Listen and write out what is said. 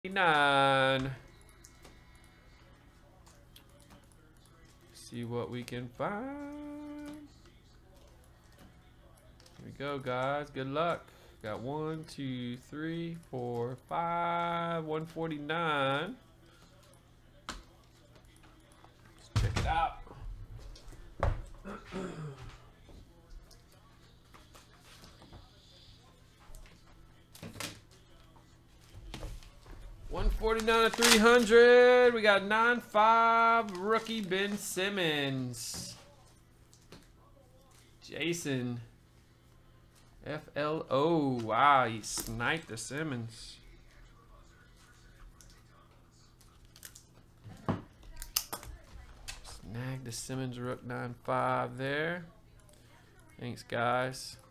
9. See what we can find. Here we go, guys. Good luck. Got 1, 2, 3, 4, 5. 149. Let's check it out. $149 to $300. We got 9-5 rookie Ben Simmons. Jason. FLO. Wow, he sniped the Simmons. Snag the Simmons Rook 9-5 there. Thanks, guys.